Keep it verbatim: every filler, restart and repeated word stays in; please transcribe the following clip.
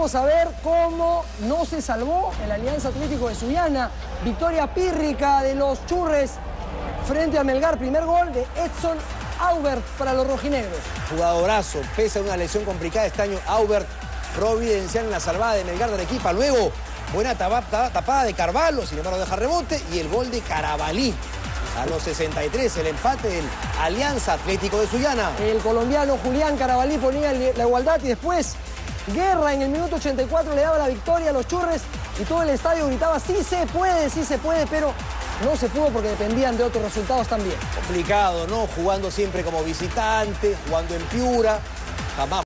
vamos a ver cómo no se salvó el Alianza Atlético de Sullana. Victoria pírrica de los Churres frente a Melgar. Primer gol de Edson Aubert para los rojinegros. Jugadorazo, pese a una lesión complicada este año, Aubert providencial en la salvada de Melgar de Arequipa. Luego, buena tapada de Carvalho, sin embargo deja rebote, y el gol de Carabalí. A los sesenta y tres, el empate del Alianza Atlético de Sullana. El colombiano Julián Carabalí ponía la igualdad y después Guerra en el minuto ochenta y cuatro le daba la victoria a los Churres y todo el estadio gritaba sí se puede, sí se puede, pero no se pudo porque dependían de otros resultados también. Complicado, ¿no? Jugando siempre como visitante, jugando en Piura, jamás